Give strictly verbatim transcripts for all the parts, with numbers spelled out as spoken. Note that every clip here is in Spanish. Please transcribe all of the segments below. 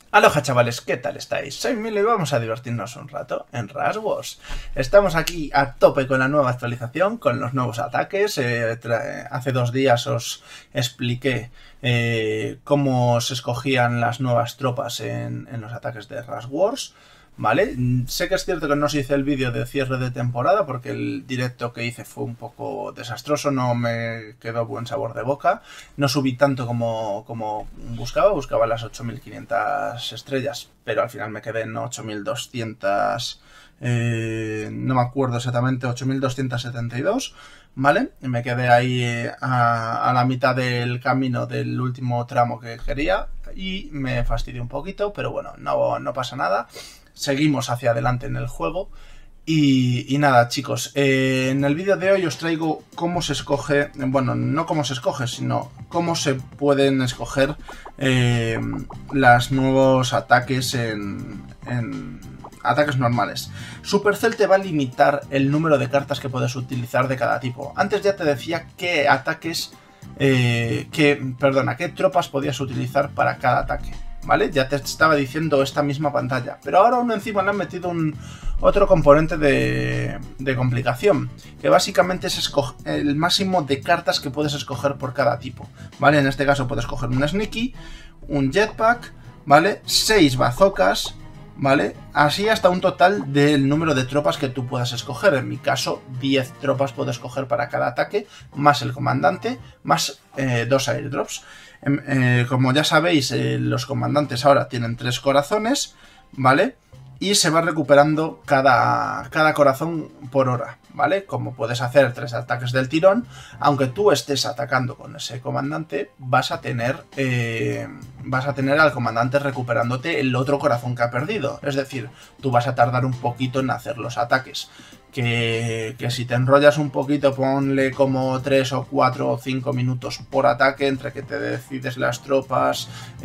Aloha chavales, ¿qué tal estáis? Soy Milo y vamos a divertirnos un rato en Rush Wars. Estamos aquí a tope con la nueva actualización, con los nuevos ataques. Eh, hace dos días os expliqué eh, cómo se escogían las nuevas tropas en, en los ataques de Rush Wars. Vale, sé que es cierto que no os hice el vídeo de cierre de temporada porque el directo que hice fue un poco desastroso, no me quedó buen sabor de boca, no subí tanto como, como buscaba, buscaba las ocho mil quinientas estrellas, pero al final me quedé en ocho mil doscientas, eh, no me acuerdo exactamente, ocho mil doscientas setenta y dos, ¿vale? Y me quedé ahí eh, a, a la mitad del camino del último tramo que quería y me fastidié un poquito, pero bueno, no, no pasa nada. Seguimos hacia adelante en el juego. Y, y nada, chicos, eh, en el vídeo de hoy os traigo cómo se escoge, bueno, no cómo se escoge, sino cómo se pueden escoger eh, los nuevos ataques en, en ataques normales. Supercell te va a limitar el número de cartas que puedes utilizar de cada tipo. Antes ya te decía qué ataques, eh, qué, perdona, qué tropas podías utilizar para cada ataque. ¿Vale? Ya te estaba diciendo esta misma pantalla, pero ahora aún encima le han metido un otro componente de, de complicación, que básicamente es el máximo de cartas que puedes escoger por cada tipo, ¿vale? En este caso puedes coger un Sneaky, un Jetpack, ¿vale? seis bazocas, ¿vale? Así hasta un total del número de tropas que tú puedas escoger. En mi caso, diez tropas puedo escoger para cada ataque, más el comandante, más eh, dos airdrops. Eh, como ya sabéis, eh, los comandantes ahora tienen tres corazones, ¿vale? Y se va recuperando cada, cada corazón por hora, ¿vale? Como puedes hacer tres ataques del tirón, aunque tú estés atacando con ese comandante, vas a tener, eh, vas a tener al comandante recuperándote el otro corazón que ha perdido. Es decir, tú vas a tardar un poquito en hacer los ataques. Que, que si te enrollas un poquito, ponle como tres o cuatro o cinco minutos por ataque, entre que te decides las tropas,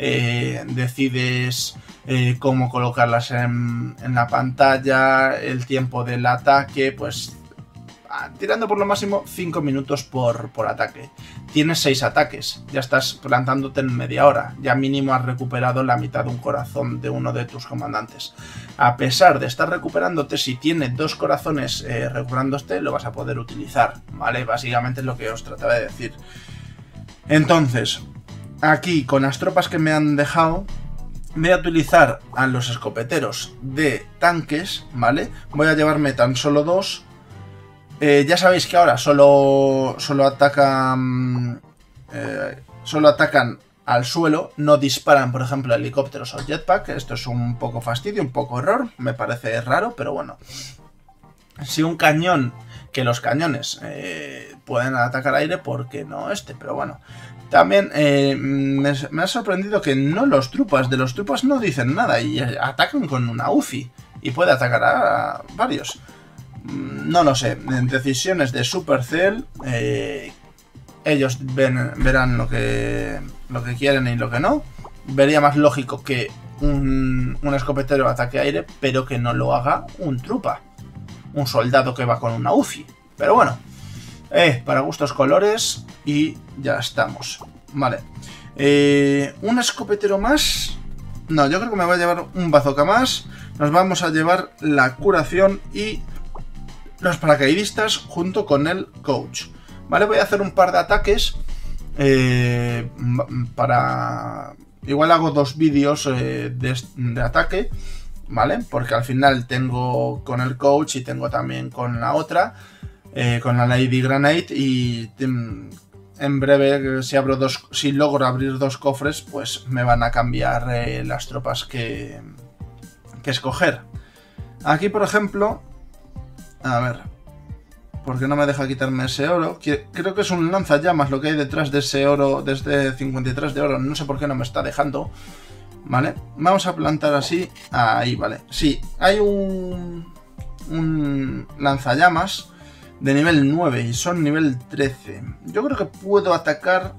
eh, decides eh, cómo colocarlas en, en la pantalla, el tiempo del ataque, pues tirando por lo máximo cinco minutos por, por ataque. Tienes seis ataques, ya estás plantándote en media hora, ya mínimo has recuperado la mitad de un corazón de uno de tus comandantes. A pesar de estar recuperándote, si tiene dos corazones eh, recuperándote, lo vas a poder utilizar, ¿vale? Básicamente es lo que os trataba de decir. Entonces, aquí con las tropas que me han dejado, voy a utilizar a los escopeteros de tanques, ¿vale? Voy a llevarme tan solo dos. Eh, ya sabéis que ahora solo, solo atacan eh, solo atacan al suelo, no disparan, por ejemplo, helicópteros o jetpack. Esto es un poco fastidio, un poco error, me parece raro, pero bueno. Si un cañón, que los cañones eh, pueden atacar aire, ¿por qué no este? Pero bueno. También eh, me, me ha sorprendido que no los trupas, de los trupas no dicen nada y atacan con una U C I y puede atacar a varios. No lo sé, en decisiones de Supercell, eh, ellos ven, verán lo que, lo que quieren y lo que no. Vería más lógico que un, un escopetero ataque aire, pero que no lo haga un trupa, un soldado que va con una U C I. Pero bueno, eh, para gustos colores y ya estamos. Vale, eh, un escopetero más. No, yo creo que me voy a llevar un bazooka más. Nos vamos a llevar la curación y los paracaidistas junto con el coach. Vale, voy a hacer un par de ataques eh, para... Igual hago dos vídeos eh, de, de ataque, ¿vale? Porque al final tengo con el coach y tengo también con la otra, eh, con la Lady Granate, y en breve, si abro dos, si logro abrir dos cofres, pues me van a cambiar eh, las tropas que, que escoger. Aquí, por ejemplo... A ver, ¿por qué no me deja quitarme ese oro? Creo que es un lanzallamas lo que hay detrás de ese oro, desde cincuenta y tres de oro. No sé por qué no me está dejando. Vale, vamos a plantar así. Ahí, vale. Sí, hay un, un lanzallamas de nivel nueve y son nivel trece. Yo creo que puedo atacar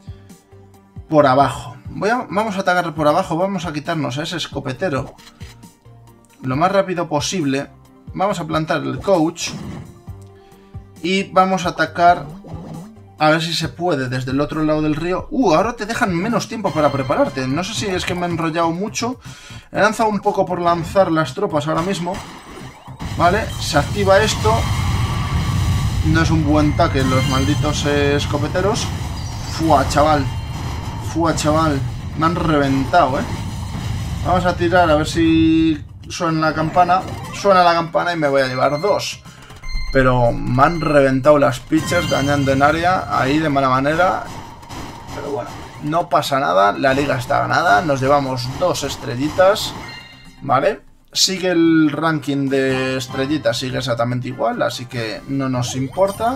por abajo. Voy a, vamos a atacar por abajo, vamos a quitarnos a ese escopetero lo más rápido posible. Vamos a plantar el coach y vamos a atacar A ver si se puede desde el otro lado del río. Uh, ahora te dejan menos tiempo para prepararte. No sé si es que me he enrollado mucho. He lanzado un poco por lanzar las tropas ahora mismo. Vale, se activa esto. No es un buen taque los malditos eh, escopeteros. Fua, chaval. Fua, chaval. Me han reventado, eh. Vamos a tirar a ver si suena la campana. Suena la campana y me voy a llevar dos. Pero me han reventado las pitchers dañando en área ahí de mala manera. Pero bueno, no pasa nada. La liga está ganada. Nos llevamos dos estrellitas. ¿Vale? Sigue el ranking de estrellitas. Sigue exactamente igual. Así que no nos importa.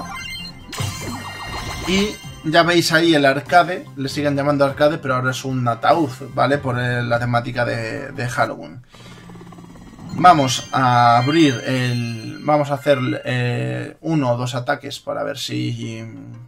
Y ya veis ahí el arcade. Le siguen llamando arcade, pero ahora es un ataúd. ¿Vale? Por la temática de, de Halloween. Vamos a abrir el... Vamos a hacer eh, uno o dos ataques para ver si...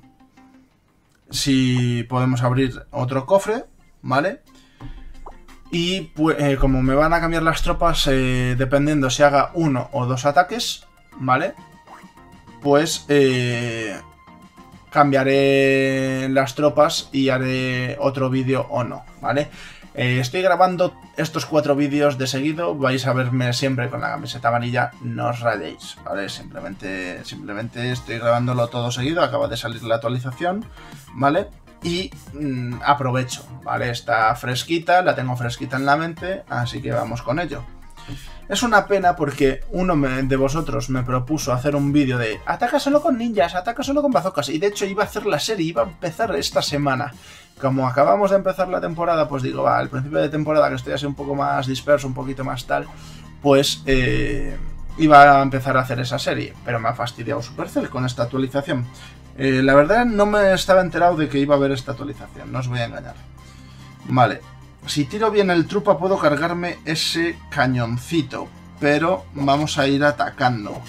Si podemos abrir otro cofre, ¿vale? Y pues, eh, como me van a cambiar las tropas, eh, dependiendo si haga uno o dos ataques, ¿vale? Pues eh, cambiaré las tropas y haré otro vídeo o no, ¿vale? Eh, estoy grabando estos cuatro vídeos de seguido. Vais a verme siempre con la camiseta amarilla. No os rayéis, ¿vale? Simplemente, simplemente estoy grabándolo todo seguido. Acaba de salir la actualización, ¿vale? Y mmm, aprovecho, ¿vale? Está fresquita, la tengo fresquita en la mente. Así que vamos con ello. Es una pena porque uno de vosotros me propuso hacer un vídeo de ataca solo con ninjas, ataca solo con bazocas. Y de hecho iba a hacer la serie, iba a empezar esta semana. Como acabamos de empezar la temporada, pues digo, va, al principio de temporada que estoy así un poco más disperso, un poquito más tal, pues eh, iba a empezar a hacer esa serie. Pero me ha fastidiado Supercell con esta actualización. Eh, la verdad no me estaba enterado de que iba a haber esta actualización, no os voy a engañar. Vale. Si tiro bien el trupa puedo cargarme ese cañoncito, pero vamos a ir atacando.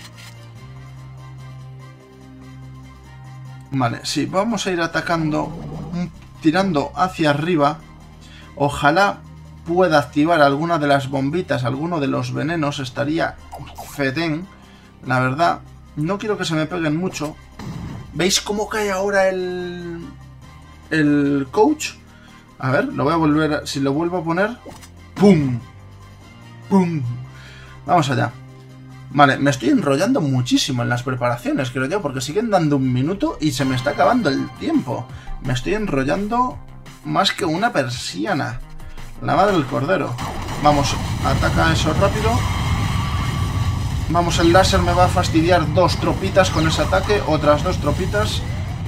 Vale, sí, vamos a ir atacando, tirando hacia arriba. Ojalá pueda activar alguna de las bombitas, alguno de los venenos, estaría fetén. La verdad, no quiero que se me peguen mucho. ¿Veis cómo cae ahora el, el coach? A ver, lo voy a volver, a, si lo vuelvo a poner... ¡Pum! ¡Pum! Vamos allá. Vale, me estoy enrollando muchísimo en las preparaciones, creo yo, porque siguen dando un minuto y se me está acabando el tiempo. Me estoy enrollando más que una persiana. La madre del cordero. Vamos, ataca eso rápido. Vamos, el láser me va a fastidiar dos tropitas con ese ataque, otras dos tropitas.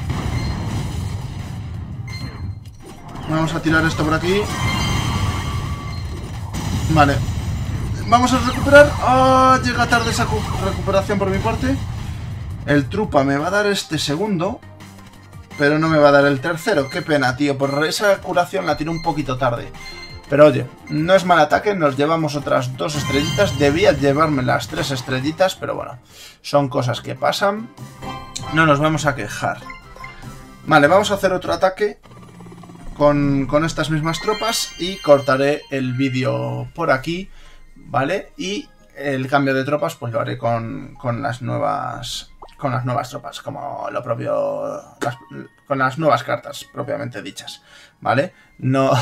Vamos a tirar esto por aquí. Vale. Vamos a recuperar. ¡Ah! Oh, llega tarde esa recuperación por mi parte. El trupa me va a dar este segundo, pero no me va a dar el tercero. Qué pena, tío. Por esa curación la tiro un poquito tarde. Pero oye, no es mal ataque. Nos llevamos otras dos estrellitas. Debía llevarme las tres estrellitas, pero bueno. Son cosas que pasan. No nos vamos a quejar. Vale, vamos a hacer otro ataque. Con, con estas mismas tropas y cortaré el vídeo por aquí, ¿vale? Y el cambio de tropas pues lo haré con, con las nuevas con las nuevas tropas, como lo propio, las, con las nuevas cartas propiamente dichas, ¿vale? No,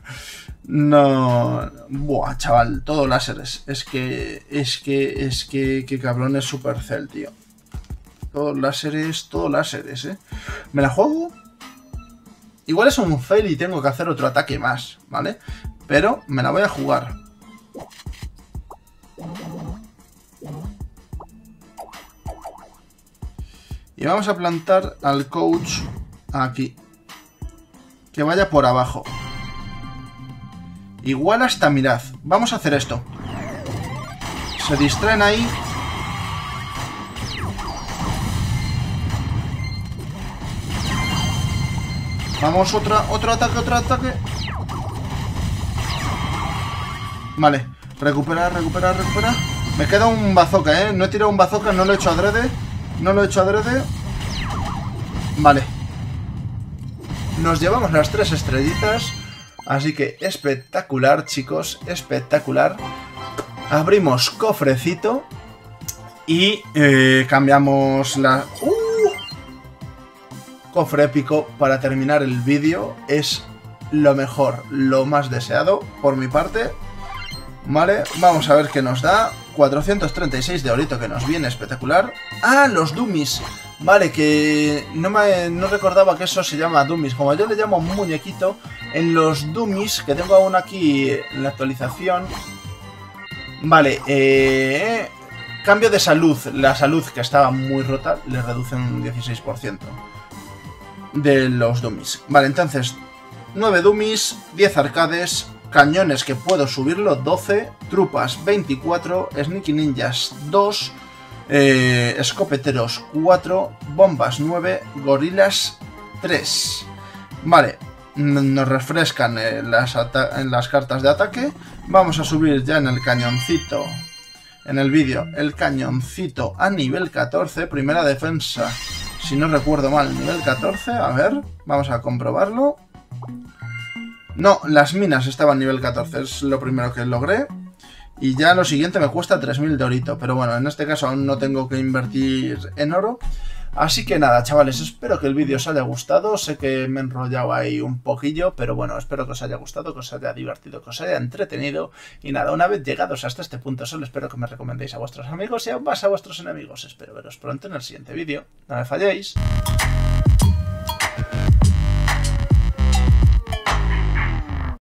no, buah, chaval, todo láseres, es que, es que, es que, qué cabrón es Supercell, tío. Todo láseres, todo láseres, ¿eh? ¿Me la juego? Igual es un fail y tengo que hacer otro ataque más, ¿vale? Pero me la voy a jugar. Y vamos a plantar al coach aquí. Que vaya por abajo. Igual hasta mirad. Vamos a hacer esto. Se distraen ahí. Vamos, otra, otro ataque, otro ataque. Vale, recuperar, recuperar, recuperar. Me queda un bazooka, ¿eh? No he tirado un bazooka, no lo he hecho adrede. No lo he hecho adrede. Vale. Nos llevamos las tres estrellitas. Así que espectacular, chicos. Espectacular. Abrimos cofrecito. Y eh, cambiamos la... ¡Uh! cofre épico para terminar el vídeo es lo mejor, lo más deseado por mi parte. Vale, vamos a ver qué nos da. cuatrocientos treinta y seis de orito, que nos viene espectacular. ¡Ah, los dummies! Vale, que no, me, no recordaba que eso se llama dummies. Como yo le llamo muñequito, en los dummies, que tengo aún aquí en la actualización. Vale, eh... cambio de salud. La salud, que estaba muy rota, le reduce un dieciséis por ciento de los dummies. Vale, entonces, nueve dummies, diez arcades, cañones que puedo subirlo, doce, trupas, veinticuatro, sneaky ninjas, dos, eh, escopeteros, cuatro, bombas, nueve, gorilas, tres. Vale, nos refrescan en las, en las cartas de ataque. Vamos a subir ya en el cañoncito, en el vídeo, el cañoncito a nivel catorce, primera defensa, si no recuerdo mal, nivel catorce, a ver, vamos a comprobarlo. No, las minas estaban nivel catorce, es lo primero que logré. Y ya lo siguiente me cuesta tres mil de orito. Pero bueno, en este caso aún no tengo que invertir en oro. Así que nada, chavales, espero que el vídeo os haya gustado. Sé que me he enrollado ahí un poquillo, pero bueno, espero que os haya gustado, que os haya divertido, que os haya entretenido. Y nada, una vez llegados hasta este punto, solo espero que me recomendéis a vuestros amigos y aún más a vuestros enemigos. Espero veros pronto en el siguiente vídeo. No me falléis.